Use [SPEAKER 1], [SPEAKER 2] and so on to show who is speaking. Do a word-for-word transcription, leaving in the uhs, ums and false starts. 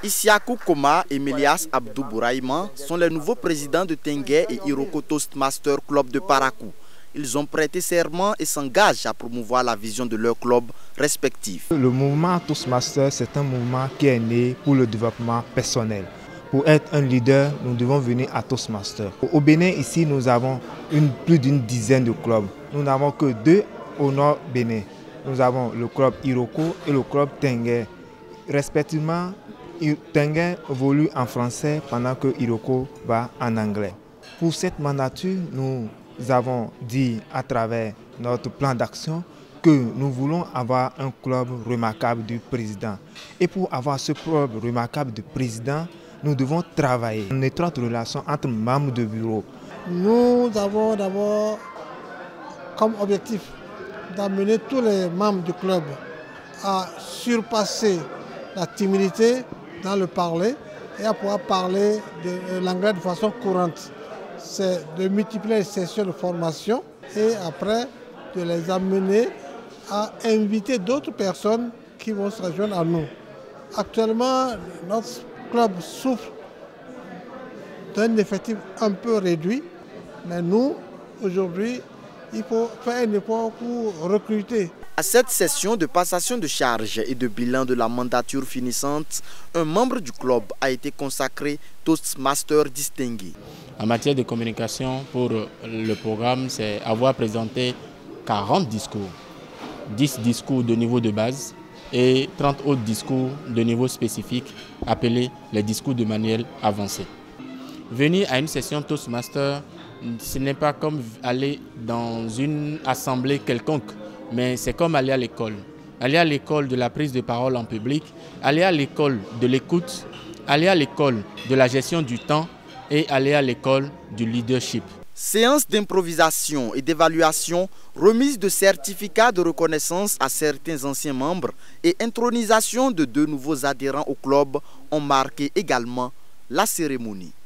[SPEAKER 1] Isiakou Koma et Melias Abdou Bouraïman sont les nouveaux présidents de Tengue et Iroko Toastmaster Club de Parakou. Ils ont prêté serment et s'engagent à promouvoir la vision de leur club respectif.
[SPEAKER 2] Le mouvement Toastmaster, c'est un mouvement qui est né pour le développement personnel. Pour être un leader, nous devons venir à Toastmaster. Au Bénin, ici, nous avons une, plus d'une dizaine de clubs. Nous n'avons que deux au nord Bénin. Nous avons le club Iroko et le club Tengue. Respectivement, Tengue évolue en français pendant que Iroko va en anglais. Pour cette mandature, nous avons dit à travers notre plan d'action que nous voulons avoir un club remarquable du président. Et pour avoir ce club remarquable du président, nous devons travailler en étroite relation entre membres de bureau.
[SPEAKER 3] Nous avons d'abord comme objectif d'amener tous les membres du club à surpasser la timidité dans le parler et à pouvoir parler de l'anglais de façon courante. C'est de multiplier les sessions de formation et après de les amener à inviter d'autres personnes qui vont se rejoindre à nous. Actuellement, notre club souffre d'un effectif un peu réduit, mais nous, aujourd'hui, il faut faire un effort pour recruter.
[SPEAKER 1] À cette session de passation de charges et de bilan de la mandature finissante, un membre du club a été consacré Toastmaster distingué.
[SPEAKER 4] En matière de communication, pour le programme, c'est avoir présenté quarante discours, dix discours de niveau de base et trente autres discours de niveau spécifique appelés les discours de manuel avancé. Venir à une session Toastmaster, ce n'est pas comme aller dans une assemblée quelconque, mais c'est comme aller à l'école. Aller à l'école de la prise de parole en public, aller à l'école de l'écoute, aller à l'école de la gestion du temps et aller à l'école du leadership.
[SPEAKER 1] Séance d'improvisation et d'évaluation, remise de certificats de reconnaissance à certains anciens membres et intronisation de deux nouveaux adhérents au club ont marqué également la cérémonie.